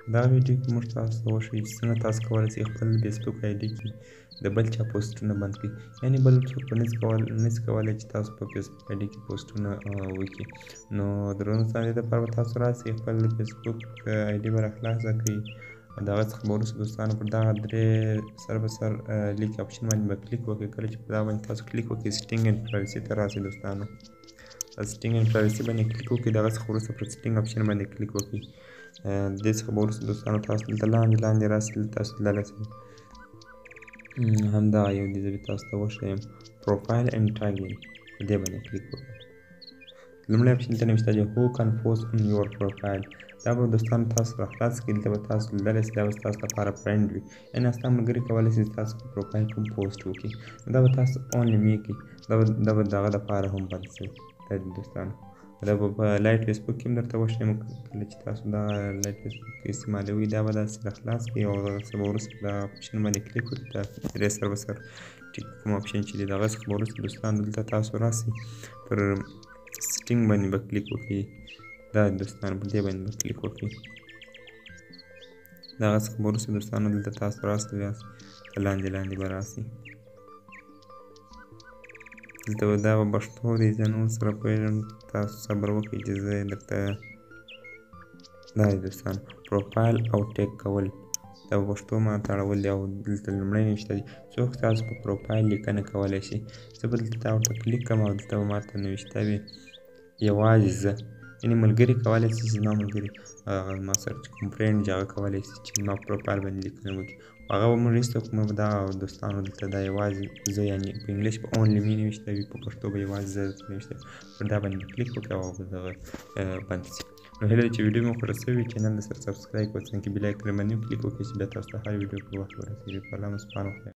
دا ویډیو کې موږ تاسو ته وښیو چې څنګه تاسو کولی شئ خپل فیسبوک آی ډي کې د بل چا پوسټونه بند کړئ. یعنې بل څوک نشي کولی چې تاسو په فیسبوک آی ډي کې پوسټونه وکړي. نو درنو دوستانو دې دپاره به تاسو راسئ خپل فیسبوک آی ډي به راخلاصه کړئ. د هغه څخه به وروسته دوستانو پر دغه درې سر به سر لیک اپشن باندې به کلیک وکړئ. کله چې په دغه باندې تاسو کلیک وکړئ سیټینګ اینډ پرایوسي ته راسئ دوستانو. سیټینګ اینډ پرایوسي باندې کلیک وکړئ. د هغه څخه وروسته پر سیټینګ اپشن باندې کلیک وکړئ. د دې څخه به وروسته دوستانو تاسو دلته لاندې راسئ. دلته تاسو تللی شئ. همدغه یو دی زه به تاسو ته وښیم پروفایل اینډ ټاګینګ. په دې باندې کلیک وکړئ. لومړی اپشن دلته نوشته دی هو کان پوسټ اون یور پروفایل. دا به دوستانو تاسو راخلاص کړي. دلته به تاسو لیدلی شئ دا به ستاسو لپاره فرینډ وي. یعنې ستا ملګري کولی شي چې تاسو په پروفایل کوم پوسټ وکړي. نو دا به تاسو اونلی مې کړي. دا به د هغه دپاره هم بند شي. دا دی دوستانو. دا به په لایټ فیسبوک کې هم درته وښیم. کله چې تاسو دا لایټ فیسبوک استعمالوئ دا به داسې راخلاص کړئ او هغه څه به وروسته په دغه اپشن باندې کلیک وکړئ. دا درې سر به سر ټیک کوم اپشن چې دی د هغه څخه به وروسته دوستانو دلته تاسو راسئ. پر سیټینګ باندې به کلیک وکړئ. دا دوستانو پر دې باندې به کلیک وکړئ. د هغه څخه به وروسته دوستانو دلته تاسو راسئ. لاندې به راسئ. دلته به دا به پښتو دی. زه نور سره پوهېږم. تاسو صبر وکړئ چې زه درته دا دی دوستانو پروفایل او ټیګ کول. دا په پښتو ماته اړول دی او دلته لومړی نوشته دی څوک تاسو په پروفایل لیکنه کولی شي. زه به دلته دا ورته کلیک کړم او دلته به ماته نوشته وي یوازې زه. یعنې ملګري کولی شي چې زما ملګري ما سره چې کوم فرینډ چې هغه کولی شي چې زما په پروفایل باندې لیکنه وکړي. هغه به موږ هېڅوک مه به دغه دوستانو دلته دا یوازې زه یعنې په انګلیش به اونلی مې نوشته وي. په پښتو به یوازې زه نوشته وي. پر دا باندې به کلیک وکړئ او به دغه بند شي. نو هیله ده چې ویډیو مې خوښه سوې وي. چینل درسره سبسکرایب کړئ. څنګ کې بیل آیکن باندې کلیک وکړئ چې بیا تاسو ته هر ویډیو په وخت ورسېږي. په الله مو سپارم.